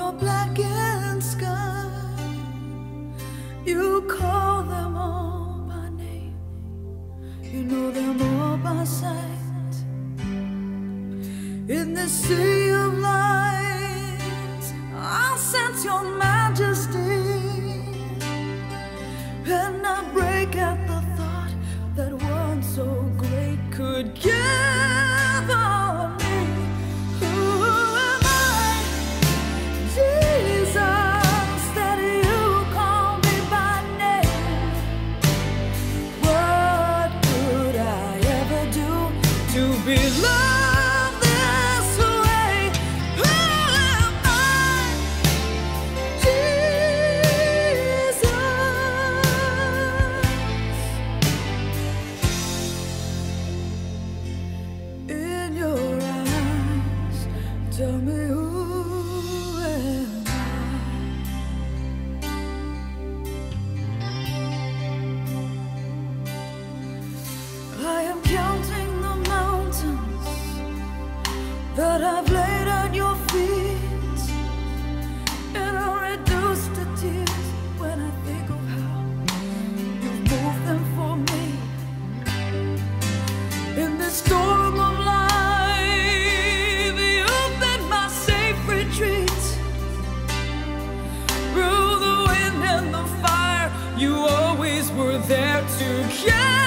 a blackened sky. You call them all by name, you know them all by sight. In this sea of light, I'll sense your majesty, and I break at the thought that one so great could give on me. Who am I, Jesus, that you call me by name? What could I ever do to be loved this way? Who am I, Jesus? In your eyes, tell me who am I am counting the mountains that I've laid at your feet, and I'm reduced to tears when I think of how you've moved them for me. In this storm of life, you've been my safe retreat. Through the wind and the fire, you always were there to carry